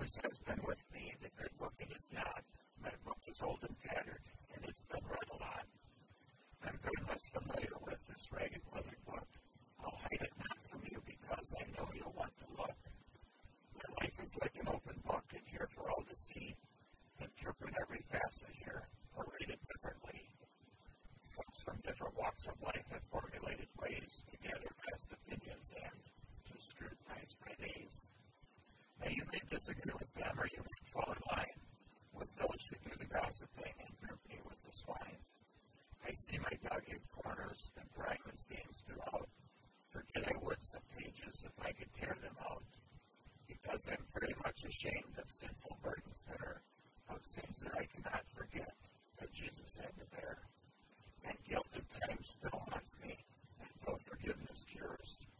always has been with me. The good book it is not. My book is old and tattered, and it's been read a lot. I'm very much familiar with this ragged leather book. I'll hide it not from you because I know you'll want to look. My life is like an open book and here for all to see. Interpret every facet here, or read it differently. Folks from different walks of life have formulated ways to gather vast opinions and to scrutinize my days. Now you may disagree with them or you may fall in line with those who do the gossiping and group me with the swine. I see my dog-eared corners and diamond stains throughout. Forget I would some pages if I could tear them out. Because I'm very much ashamed of sinful burdens that are of sins that I cannot forget that Jesus had to bear. And guilt at times still haunts me, and though forgiveness cures,